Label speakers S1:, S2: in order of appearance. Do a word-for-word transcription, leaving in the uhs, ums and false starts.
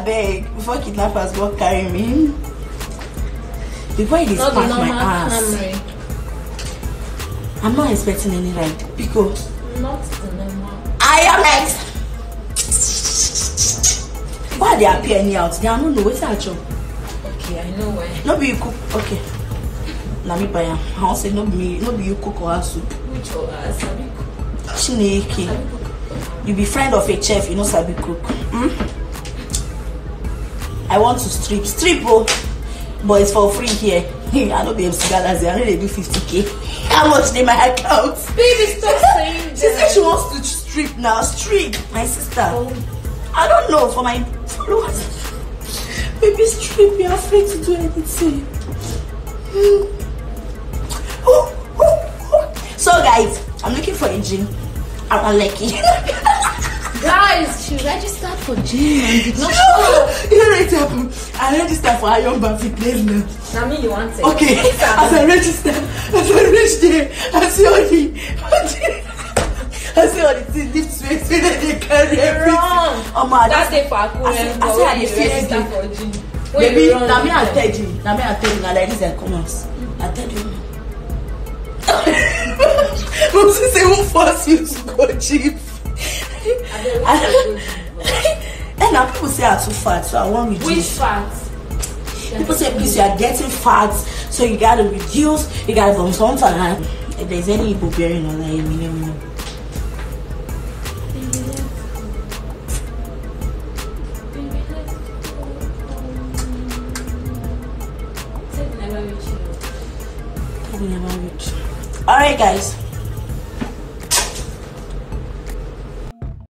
S1: beg, before kidnappers go carry me. Before it is past my ass. Camry. I'm not expecting any ride. Pico.
S2: Not the normal.
S1: I am ex. Why they appear any out? They don't know what's that job.
S2: Okay, I know where.
S1: No be you cook. Okay. Let me buy him. I won't say no be me. No be you cook or soup.
S2: Which or Sabi cook?
S1: Chineke. You be friend of a chef. You know Sabi cook. Hmm? I want to strip. Strip, bro. But it's for free here. I know the M C Galas. I know they do fifty K. How much in my account?
S2: Baby, stop saying that.
S1: She said she wants to strip now. Strip, my sister. Oh. I don't know for my followers. Baby, strip. You're afraid to do anything. So, guys, I'm looking for a gym. I'm lucky.
S2: Guys, she registered for gym and did not
S1: show. You know what happened? I registered for Iron Man Fitness now.
S2: Now me, you want it?
S1: Okay, as I register, as I reach there, I see all the, I see all the things, lift weights, when they carry everything.
S2: Wrong.
S1: Oh man,
S2: that's it for a cool.
S1: I see, I see how they register for gym. Baby, now me I tell you, now me I tell you, now like this I come out. I tell you. Mom say won't force you to go gym. And now people say I'm too fat, so I want to reduce.
S2: Which fat?
S1: People say please you are getting fat, so you gotta reduce, you gotta from something. If there's any Igbo bearing on that, let me know. Alright guys.